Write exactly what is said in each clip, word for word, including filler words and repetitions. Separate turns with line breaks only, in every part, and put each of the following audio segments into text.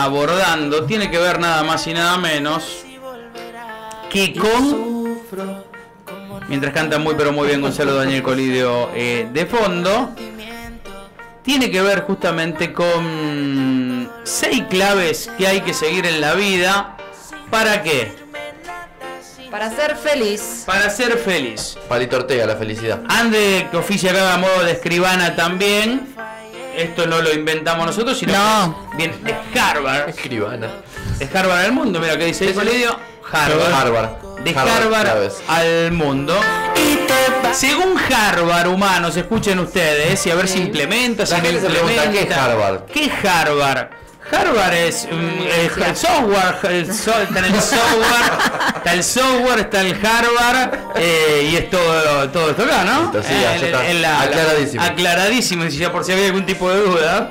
abordando tiene que ver nada más y nada menos que con, mientras canta muy pero muy bien Gonzalo Daniel Colidio eh, de fondo, tiene que ver justamente con seis claves que hay que seguir en la vida. ¿Para qué?
Para ser feliz.
Para ser feliz.
Palito Ortega, la felicidad.
Ande, que oficia acá a modo de escribana también. Esto no lo inventamos nosotros, sino
no.
que viene de Harvard.
Escribana.
De Harvard al mundo, mira que dice el Colidio. Harvard.
Harvard.
De Harvard,
Harvard
al mundo. Según Harvard, humanos, escuchen ustedes y a ver si implementa, si
La
no
gente se
implementa.
pregunta, ¿qué es Harvard?
¿Qué es Harvard? Harvard es um, el, el software, el so, está en el software, está el software, está el Harvard eh, y es todo, todo esto acá, ¿no?
Listo, sí,
eh,
ya
en,
está.
en la,
Aclaradísimo.
La, aclaradísimo, si ya por si había algún tipo de duda.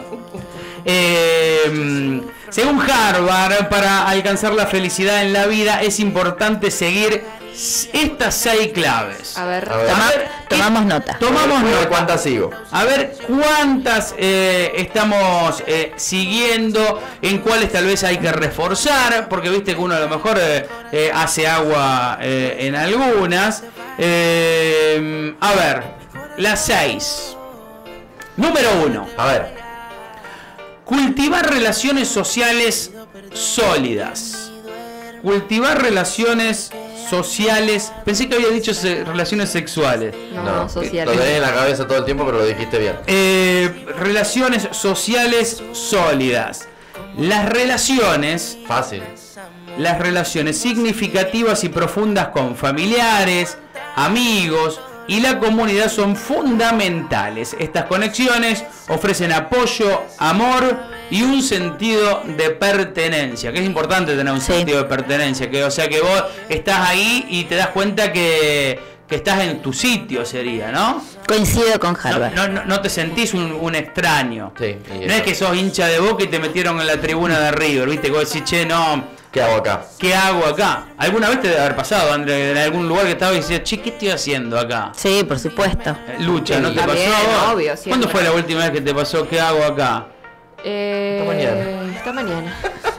Eh, según Harvard, para alcanzar la felicidad en la vida es importante seguir estas seis claves.
A ver,
A ver.
toma-
A ver,
tomamos nota.
Tomamos
A ver
nota.
cuántas sigo.
A ver cuántas eh, estamos eh, siguiendo, en cuáles tal vez hay que reforzar, porque viste que uno a lo mejor eh, eh, hace agua eh, en algunas. Eh, a ver, las seis. Número uno.
A ver.
Cultivar relaciones sociales sólidas. Cultivar relaciones sociales. Pensé que había dicho se- relaciones sexuales.
No, sociales.
Lo tenés en la cabeza todo el tiempo, pero lo dijiste bien.
Eh, relaciones sociales sólidas. Las relaciones,
Fácil.
las relaciones significativas y profundas con familiares, amigos y la comunidad son fundamentales. Estas conexiones ofrecen apoyo, amor y un sentido de pertenencia, que es importante tener un
Sí.
sentido de pertenencia, que o sea que vos estás ahí y te das cuenta que, que estás en tu sitio, sería, ¿no?
Coincido con
No,
Harvard.
no, no, no te sentís un, un extraño.
Sí, y
No
eso.
es que sos hincha de Boca y te metieron en la tribuna de River, ¿viste? Que vos decís, che, no,
¿Qué hago acá?
¿qué hago acá? ¿Alguna vez te debe haber pasado, André, en algún lugar que estabas y decías, che, ¿qué estoy haciendo acá?
Sí, por supuesto.
Eh, Lucha, ¿no te
También,
pasó? a vos?
obvio, siempre.
¿Cuándo fue la última vez que te pasó, qué hago acá?
Eh,
Esta mañana.
Esta mañana.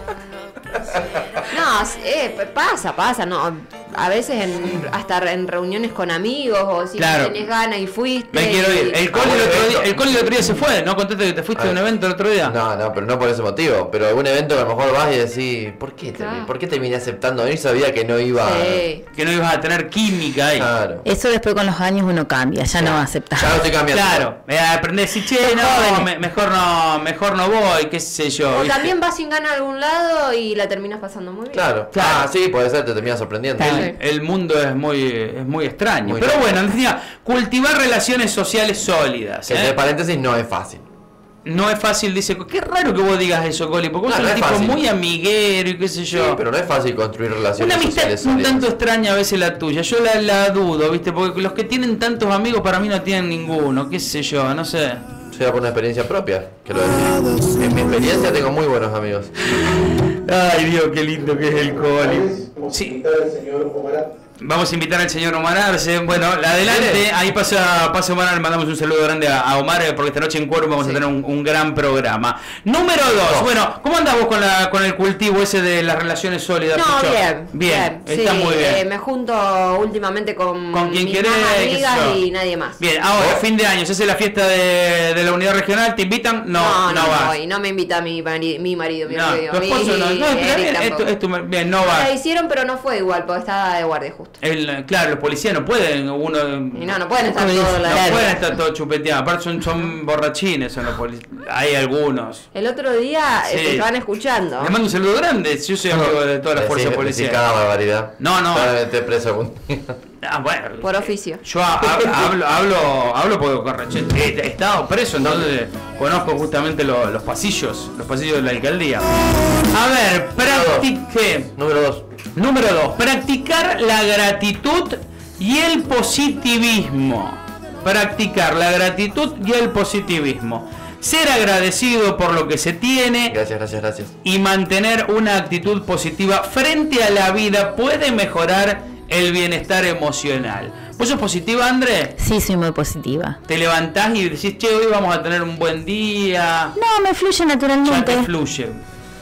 No, eh, pasa, pasa, no. A veces en, hasta en reuniones con amigos o si
Claro.
tenés ganas y fuiste.
Me quiero ir. El Coli,
¿A un
el otro día,
evento?
el Coli el otro día se fue, ¿no? Contaste que te fuiste a un
Ah.
evento el otro día.
No, no, pero no por ese motivo. Pero algún evento que a lo mejor vas y decís, ¿por qué, te,
Claro.
¿por qué terminé aceptando? Yo sabía que no iba
Sí.
Que no ibas a tener química ahí.
Claro.
Eso después con los años uno cambia, ya no va a aceptar.
Ya lo estoy cambiando.
Claro, eh, aprendés a decir, che,
Los
no,
jóvenes.
me- mejor no, mejor no voy, qué sé yo.
O
¿viste?
también vas sin ganas a algún lado y la terminas pasando muy bien.
Claro.
Claro.
Ah, sí, puede ser, te termina sorprendiendo.
Claro.
El, el mundo es muy, es muy extraño.
Muy
Pero
loco.
bueno, decía, cultivar relaciones sociales sólidas.
Que
¿eh?
entre paréntesis no es fácil.
No es fácil, dice. Qué raro que vos digas eso, Coli, porque vos
No,
sos
no
un
es
tipo
fácil.
muy amiguero y qué sé
Sí,
yo.
pero no es fácil construir relaciones
Una amistad
sociales
un
sólidas.
tanto extraña a veces la tuya. Yo la, la dudo, ¿viste? Porque los que tienen tantos amigos para mí no tienen ninguno, qué sé yo, no sé.
Sea por una experiencia propia, quiero decir. En mi experiencia tengo muy buenos amigos.
Ay, Dios, qué lindo que es el Coli. Sí. Vamos a invitar al señor Omar Arce. Bueno, adelante, ahí pasa, pasa Omar, le mandamos un saludo grande a, a Omar, eh, porque esta noche en Cuervo vamos
Sí.
a tener un, un gran programa. Número dos,
Dos.
bueno, ¿cómo andás vos con, la, con el cultivo ese de las relaciones sólidas?
No,
Pucho?
bien,
Bien,
bien.
está
Sí,
muy bien.
eh, me junto últimamente con,
Con quien
mis
querés,
más
qué sé
amigas
yo.
y nadie más.
Bien, ahora,
¿Vos?
fin de año, ¿se hace la fiesta de, de la unidad regional? ¿Te invitan? No,
no,
no,
no,
vas.
voy, no me invita mi, mari- mi marido, mi
No,
marido.
tu esposo
mi-
no, no, está
Eric
bien, esto-
tampoco.
esto- bien, no
La
va.
hicieron, pero no fue igual, porque estaba de guardia justo.
El, claro, los policías no pueden, uno
Y no, no pueden estar
No,
todos
no
la
Claro.
pueden estar todos chupeteados, aparte son, son borrachines, son los policías. Hay algunos.
El otro día
Sí.
eh, te estaban escuchando.
Le mando un saludo grande, yo soy amigo de todas las fuerzas
Decí- decí
policiales.
cada barbaridad.
No, no.
Te van a meter preso algún día.
Ah, bueno.
Por oficio.
Yo ha- hablo, hablo, hablo, hablo porque correcto, he, he estado preso, entonces conozco justamente lo- los pasillos, los pasillos de la alcaldía. A ver, practique.
Número dos.
Número dos, practicar la gratitud y el positivismo. Practicar la gratitud y el positivismo. Ser agradecido por lo que se tiene
Gracias, gracias, gracias.
y mantener una actitud positiva frente a la vida puede mejorar el bienestar emocional. ¿Vos sos positiva, André?
Sí, soy muy positiva.
Te levantás y decís, che, hoy vamos a tener un buen día.
No, me fluye
Ya te
naturalmente.
fluye.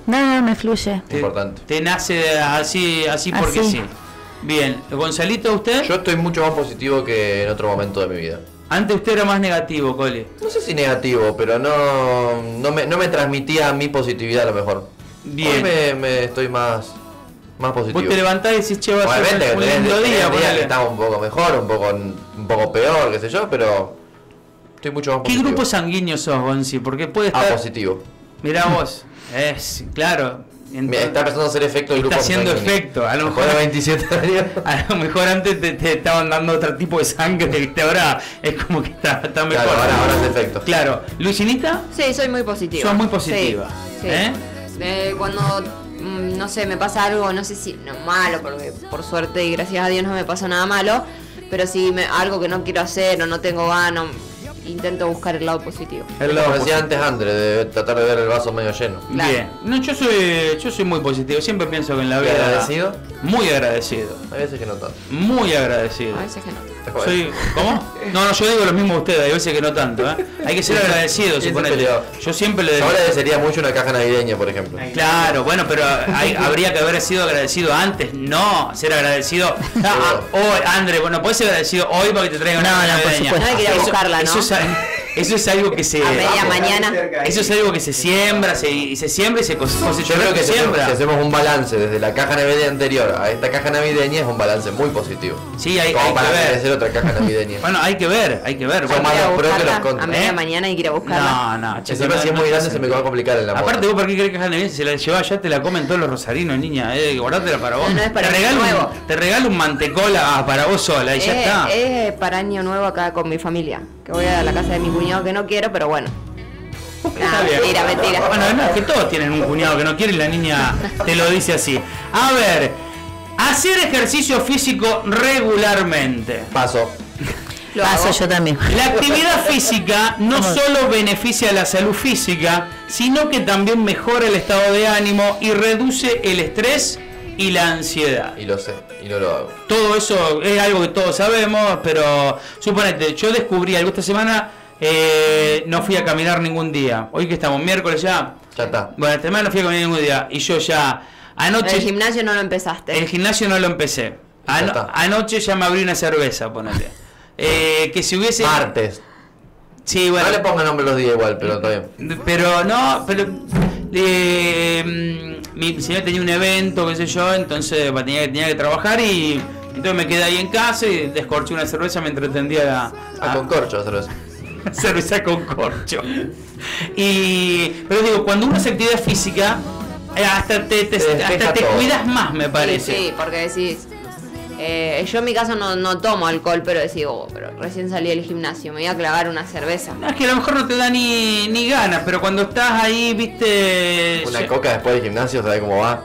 No, no, me fluye.
Te,
Importante.
te nace así, así porque
Así.
sí. Bien, Gonzalito, ¿usted?
Yo estoy mucho más positivo que en otro momento de mi vida.
Antes usted era más negativo, Coli.
No sé si negativo, pero no, no, me, no me transmitía mi positividad a lo mejor.
Bien.
Hoy me, me estoy más, más positivo.
Vos te levantás y decís, che, va a
Obviamente
ser
que
un
tenés,
lindo
tenés
día,
días que
ponele.
estamos un poco mejor, un poco, un poco peor, qué sé yo, pero estoy mucho más
¿Qué
positivo.
grupo sanguíneo sos, Gonzi? Porque puede
A
estar...
positivo.
Mirá vos, es, claro.
Me
entonces-
está empezando a hacer efecto el grupo
Está haciendo
sanguíneo.
efecto, a lo
Después
mejor-
de veintisiete años.
A lo mejor antes te, te estaban dando otro tipo de sangre, ¿viste? Ahora es como que está, está mejor.
Claro, ahora, ahora hace efecto.
Claro. Lucinita,
Sí, soy muy positiva.
sos muy positiva.
Sí, sí.
¿Eh?
Eh, cuando, mm, no sé, me pasa algo, no sé si no malo, porque por suerte y gracias a Dios no me pasa nada malo, pero si me, algo que no quiero hacer o no tengo ganas, intento buscar el lado positivo.
El
Como
lado
decía
positivo.
antes André, de tratar de ver el vaso medio lleno.
Claro.
Bien. No, yo soy, yo soy muy positivo. Siempre pienso que en la
¿Y
vida.
agradecido?
Muy agradecido.
Hay veces que no tanto.
Muy agradecido.
A veces que no.
Soy, ¿Cómo? No, no, yo digo lo mismo a ustedes, hay veces que no tanto, ¿eh? Hay que ser agradecido,
Sí,
suponete.
peleado.
Yo siempre le
Yo agradecería mucho una caja navideña, por ejemplo.
Claro, bueno, pero hay- habría que haber sido agradecido antes, no ser agradecido. Ah, hoy, André, bueno, puedes ser agradecido hoy para que te traigan una
No, no, por
navideña.
supuesto.
No hay que ir a
Eso-
buscarla, ¿no?
Eso es, eso es algo que se.
A media mañana.
Eso es algo que se siembra, se, y se siembra y se cose- cosecha.
Yo creo que si hacemos,
siembra.
si hacemos un balance desde la caja navideña anterior a esta caja navideña es un balance muy positivo.
Sí, hay,
Como
hay
para
que ver.
merecer otra caja navideña.
Bueno, hay que ver, hay que ver.
Son
Bueno,
más
Ir a
los pros que
buscarla,
los contras.
A media
¿Eh?
mañana hay que ir a buscarla.
No, no, che,
Encima
no,
si es
no
muy
te
grande se me va a complicar en la
Aparte
moda.
vos para qué querés caja navideña, si la llevas ya te la comen todos los rosarinos, niña, eh, guardátela para vos.
No, no es para
te
mí,
regalo
nuevo.
un, te regalo un mantecola ah, para vos sola y ya
Eh,
está.
es para año nuevo acá con mi familia. Que voy a la casa de mi cuñado que no quiero, pero bueno.
Está
Nah,
bien.
mentira, mentira.
Bueno, no, es que todos tienen un cuñado que no quiere y la niña te lo dice así. A ver, hacer ejercicio físico regularmente.
Paso.
Lo
Paso
hago.
yo también.
La actividad física no
¿Cómo?
solo beneficia la salud física, sino que también mejora el estado de ánimo y reduce el estrés y la ansiedad.
Y lo sé, y no lo hago.
Todo eso es algo que todos sabemos, pero suponete, yo descubrí algo esta semana, eh, no fui a caminar ningún día. Hoy que estamos, miércoles ya.
Ya está.
Bueno, esta semana no fui a caminar ningún día. Y yo ya, anoche,
El gimnasio no lo empezaste.
el gimnasio no lo empecé.
Ya
Ano-
está.
anoche ya me abrí una cerveza, ponete. Eh, que si hubiese...
Martes.
Sí, bueno.
No le ponga nombre los días igual, pero está bien.
Pero no, pero eh, mm, mi señor tenía un evento, qué sé yo, entonces bah, tenía, que- tenía que trabajar y entonces me quedé ahí en casa y descorché una cerveza mientras tendía la
Ah, con corcho cerveza.
cerveza con corcho. Y pero digo, cuando uno hace actividad física, eh, hasta te, te-
Te despeja
hasta te
todo.
cuidas más, me parece.
Sí, sí, porque decís. eh, yo en mi caso no, no tomo alcohol, pero decís, oh, pero recién salí del gimnasio, me voy a clavar una cerveza.
No, es que a lo mejor no te da ni, ni ganas, pero cuando estás ahí, viste.
Una
ya-
coca después del gimnasio, ¿sabes cómo va?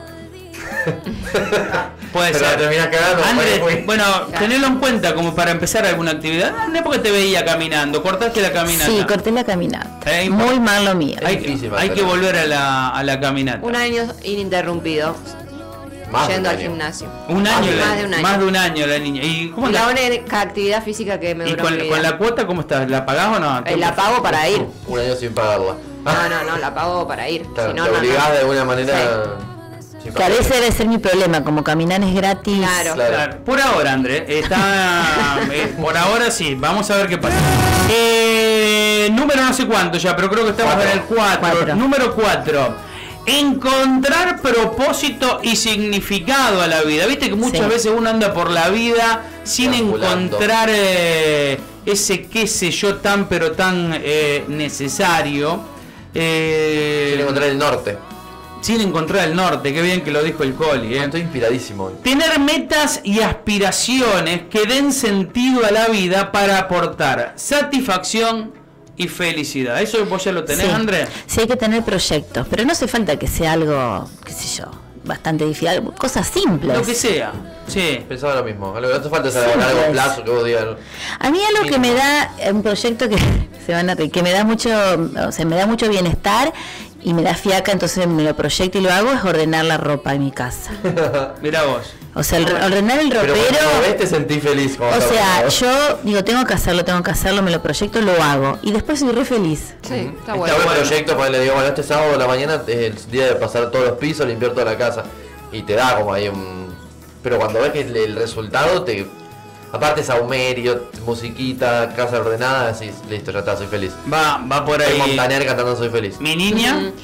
Puede
Pero
ser.
terminás cagando.
Andrés,
porque fui-
bueno, tenelo en cuenta como para empezar alguna actividad. No es porque te veía caminando, cortaste la caminata.
Sí, corté la caminata.
Eh,
Muy mal lo mío.
hay,
difícil
hay que
mantener.
volver a la, a la caminata.
Un año ininterrumpido,
Más de
yendo
un
al
año.
gimnasio.
Un año,
Más
la-
de un año.
más de un año la niña. ¿Y cómo
Y la
andás?
única actividad física que me
¿Y
duró
con,
mi
con
vida.
la cuota cómo estás? ¿La pagás o no?
Eh, la pago para ir.
Un año sin pagarla.
No, no, no, la pago para ir.
Claro,
Si no,
te
no,
obligás
no.
de alguna manera. sin
Que a
pagar.
veces debe ser mi problema, como caminar es gratis.
Claro.
Claro.
Claro. Por ahora, André, está. eh, por ahora sí, vamos a ver qué pasa. Eh, número no sé cuánto ya, pero creo que estamos
Cuatro.
en el cuatro.
Cuatro.
Número cuatro. Encontrar propósito y significado a la vida. Viste que muchas
Sí.
veces uno anda por la vida sin
Deambulando.
encontrar eh, ese qué sé yo tan pero tan eh, necesario. Eh,
Sin encontrar el norte.
sin encontrar el norte. Qué bien que lo dijo el Coli. eh.
Estoy inspiradísimo hoy.
Tener metas y aspiraciones que den sentido a la vida para aportar satisfacción y felicidad. ¿Eso vos ya lo tenés,
Sí.
Andrés?
Sí, hay que tener proyectos, pero no hace falta que sea algo, qué sé yo, bastante difícil, cosas simples.
Lo que sea. Sí.
Pensaba lo mismo. Algo, no hace falta saber a
Simples.
largo plazo que vos digas.
A mí algo que me da, eh, un proyecto que se van a reír, que me da mucho, o sea, me da mucho bienestar y me da fiaca, entonces me lo proyecto y lo hago, es ordenar la ropa en mi casa.
Mirá vos.
O sea, el, ordenar el
Pero
ropero...
cuando lo ves te sentís feliz.
O sea, yo digo, tengo que hacerlo, tengo que hacerlo, me lo proyecto, lo hago. Y después soy re feliz.
Sí, está
Está
bueno.
buen proyecto, porque le digo, bueno, este sábado de la mañana es el día de pasar todos los pisos, limpiar toda la casa. Y te da como ahí un... Pero cuando ves que el, el resultado te... Aparte saumerio, musiquita, casa ordenada, decís, listo, ya está, soy feliz.
Va, va por
Soy
ahí.
Montaner cantando Soy feliz.
Mi niña.
Mm,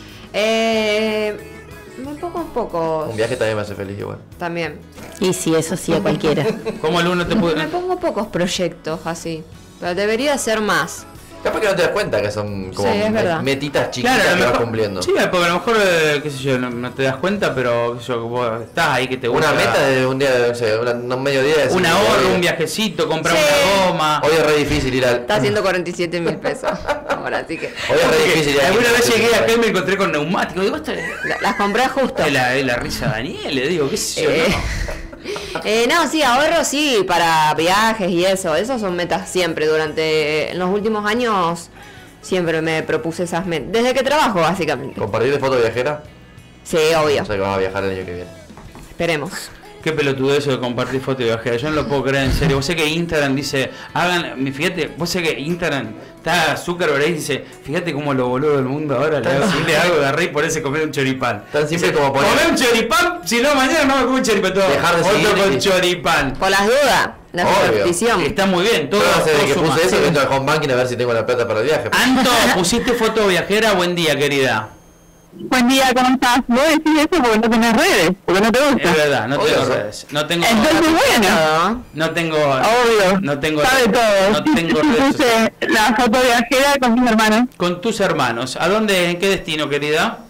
eh, un poco, un poco.
Un viaje también me hace feliz igual.
También.
Y sí, eso sí, a cualquiera.
¿Cómo el uno te puede.?
Me pongo pocos proyectos así. Pero debería ser más.
Capaz que no te das cuenta que son como
Sí, es verdad.
metitas chiquitas
Claro, a
que
lo
vas
mejor,
cumpliendo.
sí, porque a lo mejor, eh, qué sé yo, no, no te das cuenta, pero qué sé yo, vos estás ahí que te gusta.
Una meta de un día, no sé, una- un mediodía de
Un
decir,
ahorro,
hoy-
un viajecito, comprar
Sí.
una goma.
Hoy es re difícil ir al...
Está haciendo cuarenta y siete mil pesos. Ahora sí que.
Hoy es re difícil ir al...
Alguna vez
gimnasio,
llegué acá y
¿sabes?
me encontré con neumáticos. Digo, esto es
la- Las compré justo.
es la, es la risa de Daniel, le digo, qué sé yo.
Eh,
¿no?
Eh, no, sí, ahorro sí, para viajes y eso. Esas son metas siempre. Durante en los últimos años siempre me propuse esas metas. Desde que trabajo, básicamente.
¿Compartir de foto viajera?
Sí, obvio.
O sea que vas a viajar el año que viene.
Esperemos.
Qué pelotudo eso de compartir fotos de viajera. Yo no lo puedo creer en serio. Vos sé que Instagram dice, hagan, mi- fíjate, vos sé que Instagram está Zuckerberg ahí y dice, fíjate cómo lo boludo del mundo ahora le hago le hago de rey por ese comer un choripán.
Tan simple
Dice,
como poner-
comer un choripán, si no mañana no me como un choripán todo.
Dejar de
Otro
seguir
con
y-
choripán.
Por las dudas, la
Obvio.
superstición.
Está muy bien, todo,
Yo no sé
todo
de que
suma.
puse eso, que entro al home banking a ver si tengo la plata para el viaje.
Anto, pusiste foto viajera, buen día querida.
Buen día, ¿cómo estás? Vos decís eso porque no tenés redes, porque no te gusta.
Es verdad, no
Obvio,
tengo
so-
redes. No tengo
Entonces, bueno,
Todo.
no tengo
obvio,
no tengo
sabe todo.
no tengo redes sociales.
Puse la foto viajera con mis hermanos.
Con tus hermanos. ¿A dónde, en qué destino, querida?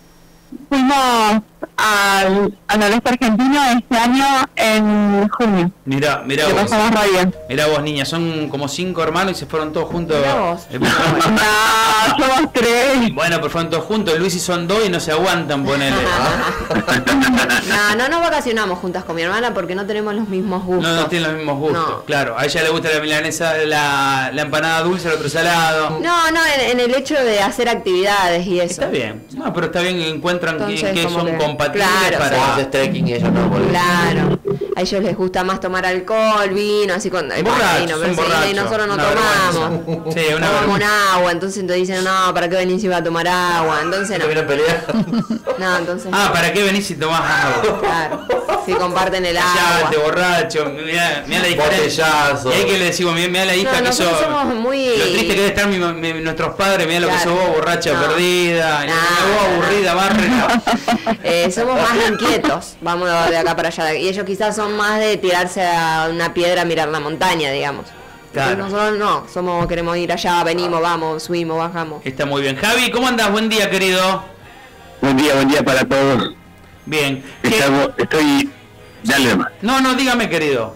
Fuimos al, al noreste argentino este año en junio.
Mira, mira
Que
vos.
pasamos re bien.
Mirá vos, niña, son como cinco hermanos y se fueron todos juntos.
Mirá vos.
Eh,
No, somos tres.
Bueno, pero fueron todos juntos. Luis y son dos y no se aguantan, ponele.
No, no nos vacacionamos juntas con mi hermana porque no tenemos los mismos gustos.
No, no tienen los mismos gustos.
No.
Claro, a ella le gusta la milanesa, la, la empanada dulce, el otro salado.
No, no, en, en el hecho de hacer actividades y eso.
Está bien. No, pero está bien que encuentran que,
Entonces,
que
como
son
que-
compatibles
claro,
para.
Vos haces trekking y ellos no, por eso.
Claro. A ellos les gusta más tomar alcohol, vino, así con eh,
Borrachos,
vino,
son
pero sí,
borrachos.
y nosotros no
Una
tomamos.
vergüenza. Sí, una
Tomamos
vergüenza.
agua, entonces te dicen, no, ¿para qué venís si va a tomar agua? Entonces
¿Te
no.
vienen a pelear?
No, entonces
Ah, ¿para qué venís si tomás agua?
claro. Si comparten el agua.
Callate, borracho, mirá, mirá la diferencia.
Botellazo.
Y hay que le decimos, mirá, mirá la hija
No,
que
nosotros
sos.
somos muy-
Lo triste que debe estar mi- mi- nuestros padres, mirá lo que
Claro.
sos vos, borracha,
No.
perdida. y
No,
vos
no, no.
aburrida, barre. no.
Eh, somos más inquietos, vamos de acá para allá. Y ellos quizás son más de tirarse a una piedra a mirar la montaña, digamos.
Claro.
Entonces nosotros no, somos, queremos ir allá, venimos, vamos, subimos, bajamos.
Está muy bien. Javi, ¿cómo andás? Buen día, querido.
Buen día, buen día para todos.
Bien. ¿Qué-
Estamos, estoy, dale más.
No, no, dígame, querido.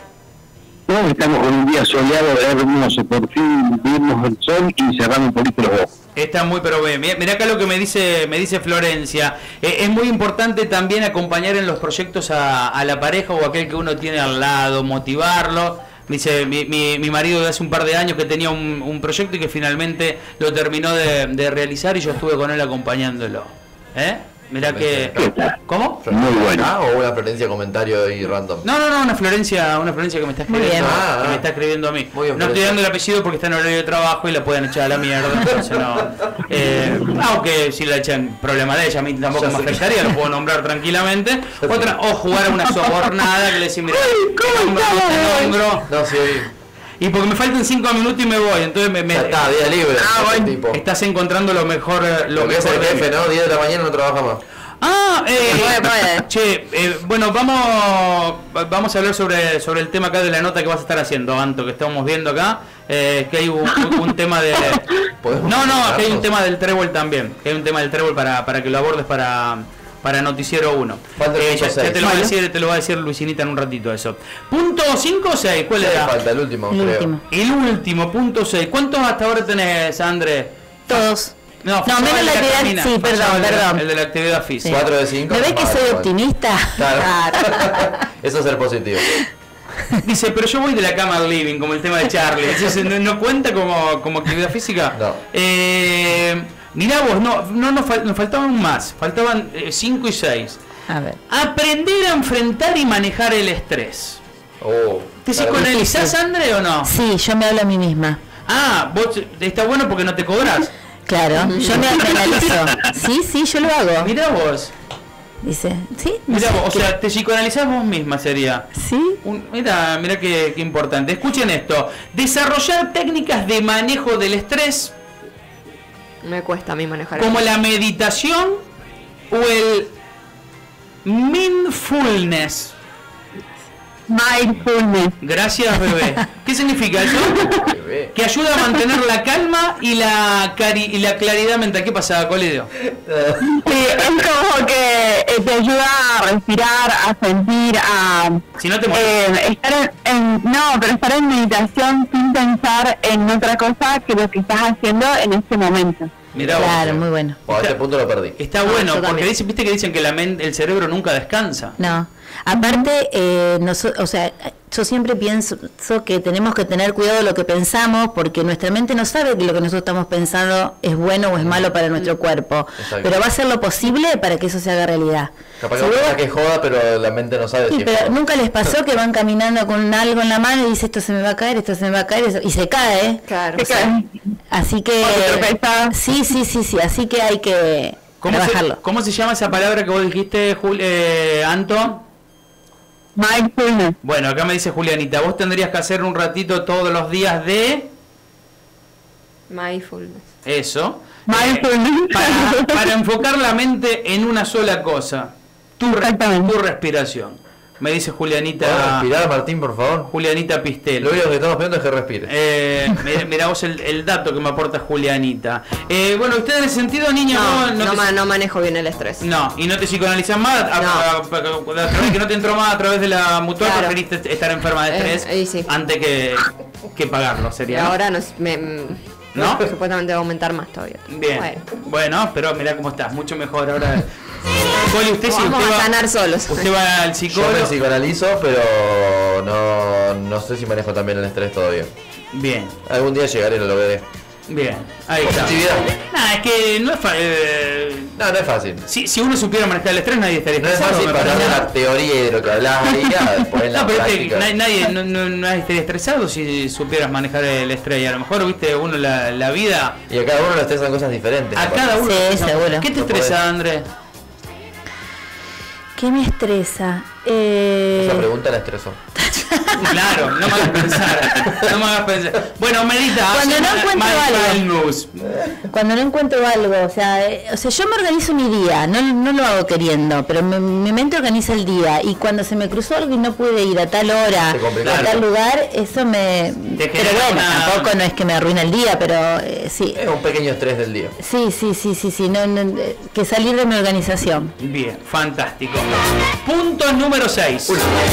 No, estamos con un día soleado, hermoso, por fin vimos el sol y cerramos un poquito los ojos.
Está muy pero bien. Mirá, mirá acá lo que me dice me dice Florencia. Eh, es muy importante también acompañar en los proyectos a, a la pareja o aquel que uno tiene al lado, motivarlo. Dice mi, mi, mi marido de hace un par de años que tenía un, un proyecto y que finalmente lo terminó de, de realizar y yo estuve con él acompañándolo. ¿Eh? Mirá que...
¿Qué tal?
¿Cómo?
Muy bueno.
¿Ah? ¿O una Florencia comentario ahí random?
No, no, no, una Florencia, una Florencia que me está
Muy
escribiendo,
bien. Ah,
que me
ah.
está escribiendo a mí.
Muy bien,
no estoy
Florencia.
dando el apellido porque está en horario de trabajo y la pueden echar a la mierda, entonces no. Eh, aunque si la echan, problema de ella, a mí tampoco
Ya
me
sé.
afectaría, lo puedo nombrar tranquilamente. Otra, o jugar a una sobornada que le decís, mira, te nombro, te nombro,
No, sí,
y porque me faltan cinco minutos y me voy, entonces me, me-
ya está, día libre.
Ah,
ese
bueno,
tipo.
estás encontrando lo mejor, eh, lo
Lo que es
mejor
el
de mí.
jefe, ¿no? diez de la mañana no trabaja más.
Ah, eh,
Puede, puede.
che, eh, bueno, vamos vamos a hablar sobre, sobre el tema acá de la nota que vas a estar haciendo, Anto, que estamos viendo acá, eh, que hay un, un- un tema de...
¿Podemos
No, no, que hay un
prepararnos?
tema del trébol también, que hay un tema del trébol para, para que lo abordes para, para Noticiero uno.
Falta el
Eh,
punto
ya, ya
seis.
te lo va a decir, te lo va a decir Luisinita en un ratito eso. ¿Punto cinco o seis? ¿Cuál
¿Qué
era?
falta? El último,
El
creo.
último.
El último, punto seis. ¿Cuántos hasta ahora tenés, André?
Todos.
No,
No,
fallaba
menos
el
la
de
actividad-
Carmina,
sí,
fallaba
perdón,
el de la-
perdón.
El de la actividad física.
cuatro de cinco.
¿Me ves que
Vale,
soy
vale.
optimista?
Claro. Eso es ser positivo.
Dice, pero yo voy de la cama al living, como el tema de Charlie. Entonces, ¿no, no cuenta como, como actividad física?
No.
Eh, Mirá vos, no, no nos, fal- nos faltaban más, faltaban cinco y seis.
A ver.
Aprender a enfrentar y manejar el estrés.
Oh,
¿Te
claro.
psicoanalizás, André, o no?
Sí, yo me hablo a mí misma.
Ah, vos está bueno porque no te cobras.
Claro, yo me, me analizo. Sí, sí, yo lo hago.
Mirá vos,
Dice, sí, no
mirá
sé,
vos, o
¿qué?
sea, te psicoanalizás vos misma sería.
Sí.
Un, mira, mira qué, qué importante. Escuchen esto. Desarrollar técnicas de manejo del estrés
Me cuesta a mí manejar
como
eso.
la meditación o el mindfulness.
Mindfulness.
Gracias, bebé. ¿Qué significa eso?
Bebé.
Que ayuda a mantener la calma y la, cari- y la claridad mental. ¿Qué pasa, Colidio?
Sí, es como que eh, te ayuda a respirar, a sentir, a
Si no te
eh, estar en, en- no, pero estar en meditación sin pensar en otra cosa que lo que estás haciendo en este momento.
Mirá vos.
Claro, muy bueno.
Oh, a este punto lo perdí.
Está
Ah,
bueno,
yo
porque
también.
dice, viste que dicen que la men- el cerebro nunca descansa.
No. Aparte, eh, noso- o sea, yo siempre pienso que tenemos que tener cuidado de lo que pensamos porque nuestra mente no sabe que lo que nosotros estamos pensando es bueno o es malo para nuestro cuerpo.
Exacto.
Pero va a hacer lo posible para que eso se haga realidad.
Capaz que
Si
vos
vos-
pensás que joda, pero la mente no sabe
Sí,
si es
pero
joda.
nunca les pasó que van caminando con algo en la mano y dice esto se me va a caer, esto se me va a caer eso- y se cae.
Claro.
Te caes.
Así que
O te tropezás.
sí, sí, sí, sí, así que hay que
¿Cómo se,
trabajarlo.
¿Cómo se llama esa palabra que vos dijiste, Jul- eh, Anto?
Mindfulness.
Bueno, acá me dice Julianita, vos tendrías que hacer un ratito todos los días de
Mindfulness.
eso.
Mindfulness.
Para, para enfocar la mente en una sola cosa. Tu, re-
Exactamente.
tu respiración. Me dice
¿Podés
Julianita
respirar, Martín, por favor?
Julianita Pistel.
Lo único que estamos pidiendo es que respire.
Eh, mira, mira vos el, el dato que me aporta Julianita. Eh, bueno, usted en ese sentido, niña,
No,
vos
no,
te-
ma- no manejo bien el estrés.
no, y no te psicoanalizas más, a,
No.
a- a- a través que no te entró más a través de la mutual,
Claro.
preferiste estar enferma de estrés
Eh, y sí.
antes que, que pagarlo,
Y
sería. ¿no?
ahora no, es- me, me-
¿No?
supuestamente va a aumentar más todavía.
Bien.
Bueno,
Bueno, pero mira cómo estás, mucho mejor ahora. Coli, usted sí,
vamos
usted
a
va,
sanar solos.
usted va al
Yo
psicólogo.
me psicoanalizo, pero no, no sé si manejo también el estrés todavía.
Bien,
Algún día llegaré y lo logré.
bien, ahí está.
Positividad.
Nah, es que no es fa- eh,
No, no es fácil.
si, si uno supiera manejar el estrés, nadie estaría
No es
estresado.
fácil
me
pasar de
parece.
la teoría y de lo que hablabas ahí a después en la
No, pero este,
práctica.
na- nadie no, no, no estaría estresado si supieras manejar el estrés. Y a lo mejor, viste, uno la, la vida.
Y a cada uno le estresan cosas diferentes.
A
me
cada
parece.
uno.
Sí,
le estresa-
seguro.
¿Qué te
No podés.
estresa, Andrés?
¿Qué me estresa? Eh,
Esa pregunta la estresó.
Claro, no me hagas pensar. No me hagas pensar. Bueno, medita.
Cuando
hace
no
ma-
encuentro
mindfulness.
Cuando no encuentro algo, o sea, eh, o sea, yo me organizo mi día, no, no lo hago queriendo, pero me- mi mente organiza el día y cuando se me cruzó algo y no pude ir a tal hora,
Te complicó.
a tal lugar, eso me...
Te
Pero
genera
bueno,
una-
tampoco no es que me arruina el día, pero eh, sí.
Es un pequeño estrés del día.
Sí, sí, sí, sí, sí, no, no, eh, que salir de mi organización.
Bien, fantástico. Punto número seis.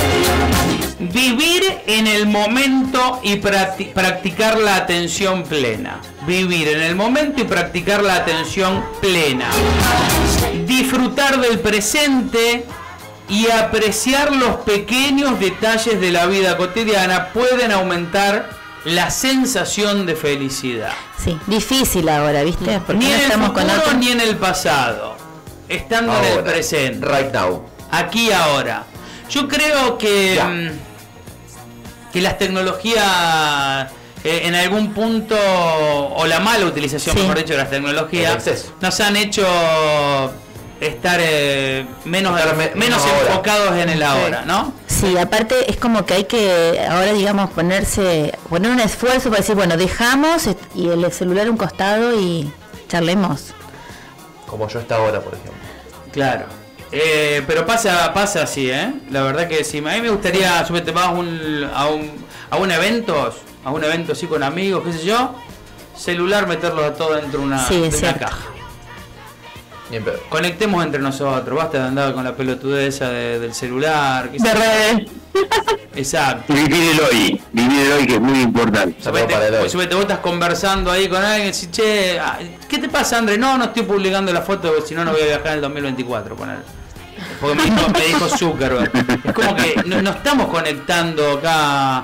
Vivir en el momento y practi- practicar la atención plena. Vivir en el momento y practicar la atención plena. Disfrutar del presente y apreciar los pequeños detalles de la vida cotidiana pueden aumentar la sensación de felicidad.
Sí, difícil ahora, ¿viste? Porque
Ni
no
en el
estamos con
futuro
otro...
ni en el pasado. Estando en el
Ahora,
presente.
Right now.
Aquí y ahora. Yo creo que,
Ya.
mm, que las tecnologías, eh, en algún punto, o la mala utilización,
Sí.
mejor dicho, de las tecnologías,
El exceso.
nos han hecho estar eh, menos,
Estar me-
menos
menos ahora.
enfocados en el ahora, ¿no?
Sí, aparte es como que hay que ahora, digamos, ponerse, poner un esfuerzo para decir, bueno, dejamos est- y el celular a un costado y charlemos.
Como yo está ahora, por ejemplo.
Claro. Eh, pero pasa pasa así, ¿eh? La verdad que sí. A mí me gustaría, yo te vas a un, a un, a un evento, a un evento así con amigos, qué sé yo, celular, meterlo a todo dentro de una,
Sí,
de
es
una
cierto.
caja.
Bien, pero.
Conectemos entre nosotros, basta de andar con la pelotudez esa de- del celular. qué sé
De
yo.
redes.
Exacto.
Vivir el hoy, vivir el hoy que es muy importante.
Saludos
Supete,
para el hoy.
pues, supete, vos estás conversando ahí con alguien y decís, che, ah, ¿qué te pasa, André? No, no estoy publicando la foto porque si no, no voy a viajar en el dos mil veinticuatro, poner. Porque me dijo, me dijo Zuckerberg. Es como que no, no estamos conectando acá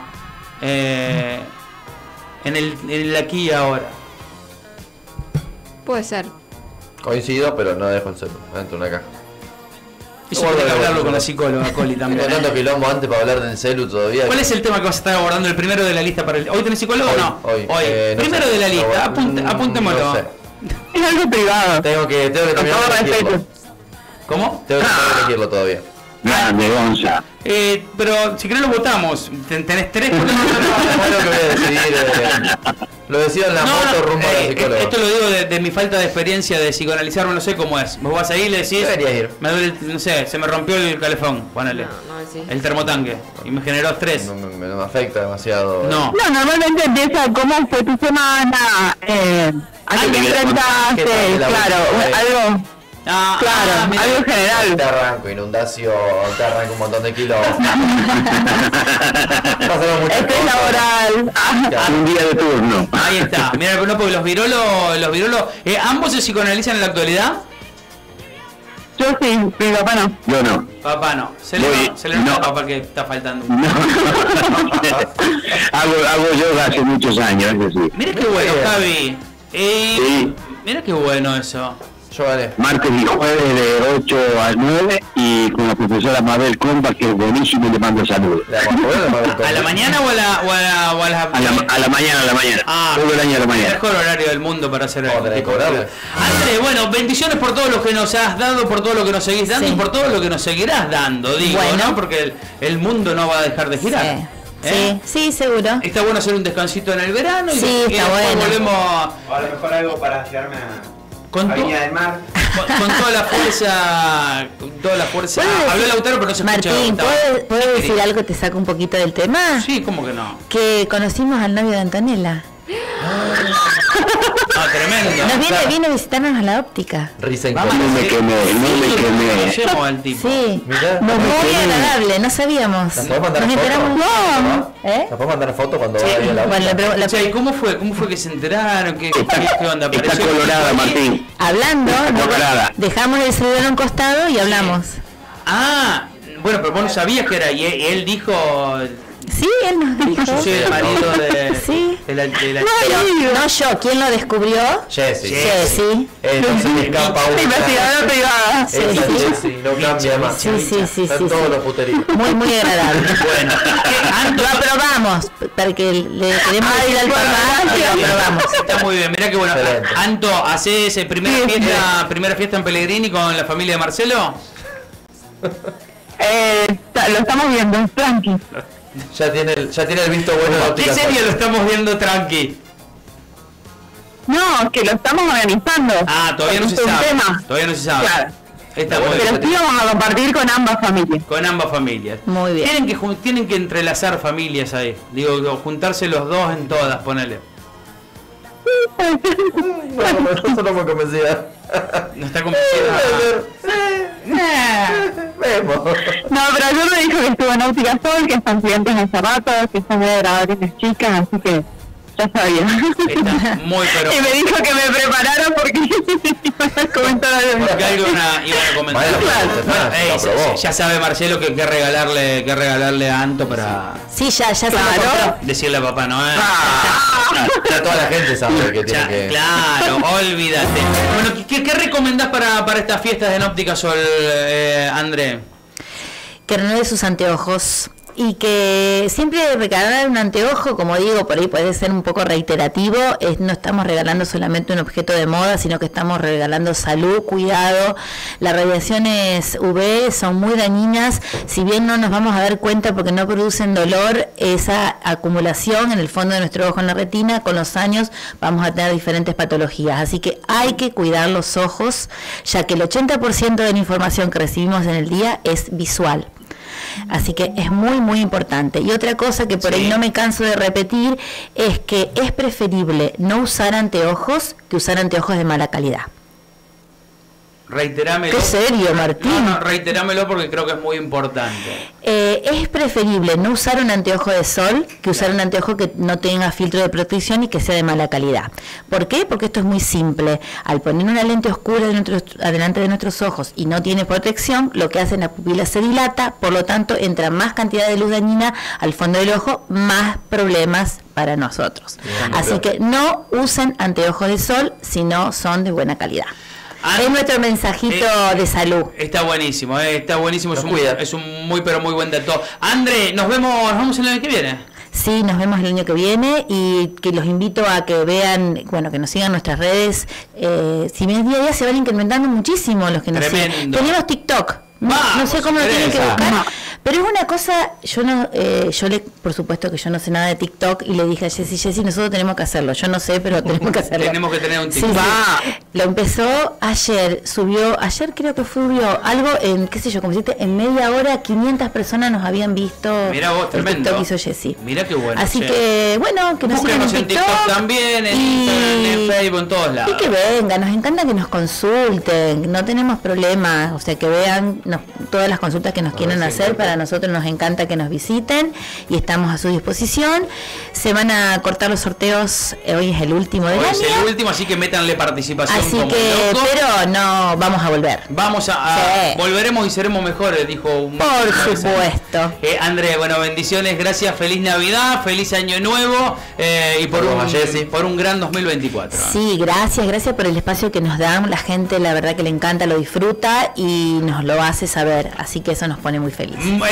eh, en, el, en el aquí y ahora.
Puede ser.
Coincido, pero no dejo el celular dentro de una caja.
Eso tiene que hablarlo con la psicóloga, Coli, también.
Tengo tanto quilombo antes para hablar del celu todavía.
¿Cuál es el tema que vas a estar abordando, el primero de la lista para el... ¿Hoy tenés psicólogo o no?
Hoy. hoy. Eh, no
primero
sé.
de la lista,
No,
apunte,
mm,
apuntémoslo.
no sé.
Es algo privado.
Tengo que, tengo que
Con
terminar
todo
de elegirlo.
respeto.
¿Cómo?
Tengo que terminar de elegirlo todavía.
Grande, Gonza.
Eh, pero si querés lo votamos. Ten- Tenés tres por
Es lo que voy a decidir. Eh, lo decido en la
No,
moto
no,
rumbo a la
eh,
psicóloga.
esto lo digo de, de mi falta de experiencia de psicoanalizarme, no sé cómo es. Vos vas ahí y le decís,
Deberías ir.
me duele, el- no sé, se me rompió el calefón, ponele,
No, no, sí.
el termotanque, y me generó estrés.
No, me, me afecta demasiado.
No.
No, normalmente empieza cómo fue tu semana, eh, a qué te
¿qué
enfrentaste,
tal la
claro,
última vez?
algo,
Ah,
claro,
ah, mirá.
algo general.
Te arranco inundación, te arranco un montón de kilos. Pasaron muchas
Estrés
cosas.
laboral. Ah,
Un día de turno.
Ahí está, mira, no, porque los virolos, los virolos, eh, ¿ambos se psicoanalizan en la actualidad?
yo sí, mi papá no.
Yo no.
Papá no, se le,
Voy-
no, se le nota
no.
a papá que está faltando.
No. hago, hago yoga hace muchos años, es decir.
Mira qué bueno,
Bien.
Javi. Eh,
Sí.
Mira qué bueno eso.
Yo gané.
Martes y jueves de ocho a nueve y con la profesora Mabel Comba, que es buenísimo, y le mando saludos.
La vamos a poner, la vamos a
¿A la mañana o a la, o a la, o a la...
A la, a la mañana, a la mañana.
Ah,
Todo el año a la
el
mañana.
mejor horario del mundo para hacer
Vamos a tener que cobrarle.
André, bueno, bendiciones por todo lo que nos has dado, por todo lo que nos seguís dando
Sí.
y por todo lo que nos seguirás dando, digo,
Bueno.
¿no? Porque el, el mundo no va a dejar de girar.
Sí.
¿eh?
Sí, sí, seguro.
Está bueno hacer un descansito en el verano y,
Sí,
y
está
después
bueno.
volvemos
O a lo mejor algo para llevarme a,
con,
a
to-
Viña del Mar.
con, con toda la fuerza, con toda la fuerza.
¿Puedo decir-
Habló Lautaro, pero no se escucha.
Martín,
Gustavo.
¿puedo, puedo
¿Qué
decir
querés?
algo que te saca un poquito del tema?
Sí, ¿cómo que no?
Que conocimos al novio de Antonella.
Ah, tremendo.
Nos viene, viene a visitarnos a la óptica.
Risa en
Vamos,
No me
sí.
quemé, no me
Sí,
quemé.
conocemos al tipo.
Sí.
Mirá.
Muy
quemé.
agradable, no sabíamos.
¿La podés mandar
Nos
foto?
enteramos.
¿No?
¿Eh?
¿La podés mandar foto cuando vaya a la
Bueno, la pre- la
O sea,
pre-
¿y cómo fue? ¿Cómo fue que se enteraron? ¿Qué, qué, qué onda?
Está
¿Apareció el
colorada,
tipo ahí?
Martín.
hablando, no-
colorada.
dejamos el celular a un costado y hablamos.
Ah, bueno, pero vos no sabías que era. Y él, y él dijo.
Sí, él nos dijo.
Yo soy el marido de.
Sí.
de la, de la-
Pero no yo, ¿quién lo descubrió?
Jessy.
Jessy.
Eh, no se me escapa una.
Investigadora privada.
Sí,
Esa
sí.
Jessy no cambia más.
Sí, sí, sí,
Están
sí,
todos
sí.
los puteríos.
Muy, muy agradable.
Bueno, ¿qué? Anto,
Lo aprobamos, porque le queremos decir al papá y lo aprobamos.
está muy bien, mirá que bueno.
Excelente.
Anto, ¿hacés eh, primera fiesta, primera fiesta en Pellegrini con la familia de Marcelo?
Eh, ta- lo estamos viendo, tranqui.
Ya tiene el, ya tiene el visto bueno de
¿Qué
óptica.
serie lo estamos viendo tranqui?
No, que lo estamos organizando.
Ah, todavía no se
Es un
sabe.
tema.
Todavía no se sabe.
Claro.
Está muy
Pero
bien.
sí vamos a compartir con ambas familias.
Con ambas familias.
Muy bien.
Tienen que, jun- tienen que entrelazar familias ahí. Digo, juntarse los dos en todas, ponele.
No, no, yo solo me convencida.
No está convencida.
Vemos.
No, pero yo me dijo que estuvo en Óptica Sol, que están clientes hace rato, que son de grabadoras chicas, así que ya sabía.
Está muy pero.
Y me dijo que me prepararon porque iban a comentar algo.
Porque algo iban a, iban a comentar.
Bueno,
Claro.
ya está,
Bueno,
ya
ey,
lo aprobó.
ya sabe Marcelo que que regalarle, que regalarle a Anto para
Sí, ya, ya se lo
Claro.
compró.
decirle a Papá Noel.
Ya toda la gente sabe que
Ya,
tiene que.
Claro, olvídate. Bueno, ¿qué, qué recomendás para, para estas fiestas en Óptica Sol, eh, André?
Que renueve sus anteojos y que siempre regalar un anteojo, como digo, por ahí puede ser un poco reiterativo, es, no estamos regalando solamente un objeto de moda, sino que estamos regalando salud, cuidado. Las radiaciones U V son muy dañinas, si bien no nos vamos a dar cuenta porque no producen dolor, esa acumulación en el fondo de nuestro ojo en la retina, con los años vamos a tener diferentes patologías, así que hay que cuidar los ojos, ya que el ochenta por ciento de la información que recibimos en el día es visual. Así que es muy muy importante. Y otra cosa que por
Sí.
ahí no me canso de repetir es que es preferible no usar anteojos que usar anteojos de mala calidad.
Reiterámelo.
Qué serio, Martín.
No, no, reiterámelo porque creo que es muy importante.
Eh, es preferible no usar un anteojo de sol que usar un anteojo que no tenga filtro de protección y que sea de mala calidad. ¿Por qué? Porque esto es muy simple. Al poner una lente oscura de nuestros, adelante de nuestros ojos y no tiene protección, lo que hace es la pupila se dilata, por lo tanto entra más cantidad de luz dañina al fondo del ojo, más problemas para nosotros.
Bien,
Así
bien.
que no usen anteojos de sol si no son de buena calidad. Es nuestro mensajito
Eh,
de salud.
Está buenísimo, eh, está buenísimo, es
Nos
un,
cuida.
es un muy pero muy buen dato. André, nos vemos, nos vemos el año que viene.
Sí, nos vemos el año que viene y que los invito a que vean, bueno, que nos sigan nuestras redes. Eh, si bien día a día se van incrementando muchísimo los que nos
Tremendo.
siguen. Tenemos TikTok. No,
Vamos,
no sé cómo lo tienen que
Teresa.
buscar, pero es una cosa, yo no, eh, yo le, por supuesto que yo no sé nada de TikTok y le dije a Jessy, Jessy, nosotros tenemos que hacerlo, yo no sé, pero tenemos que hacerlo.
Tenemos que tener un
Sí,
TikTok.
sí. Lo empezó ayer, subió, ayer creo que subió algo en, qué sé yo, como dijiste, en media hora quinientas personas nos habían visto.
Mirá vos,
el
tremendo.
TikTok que hizo Jessy.
Mirá qué bueno.
Así
che.
que, bueno, que nos sigan
Búsquenos en TikTok también, en
y-
Instagram, en Facebook, en todos lados.
Y que vengan, nos encanta que nos consulten, no tenemos problemas, o sea, que vean nos- todas las consultas que nos quieren
sí,
hacer,
claro.
para nosotros nos encanta que nos visiten y estamos a su disposición. Se van a cortar los sorteos, eh, hoy es el último del
Hoy
año,
es el último, así que métanle participación
así
como
que,
loco.
pero no, vamos a volver.
Vamos a, a-
Sí.
volveremos y seremos mejores, dijo un
Por
una vez.
supuesto.
Eh, André, bueno, bendiciones, gracias, feliz Navidad, feliz Año Nuevo eh, y por
Saludos
un,
a Jessy.
por un gran dos mil veinticuatro.
Sí, gracias, gracias por el espacio que nos dan, la gente la verdad que le encanta, lo disfruta y nos lo hace saber, así que eso nos pone muy felices.
Mm,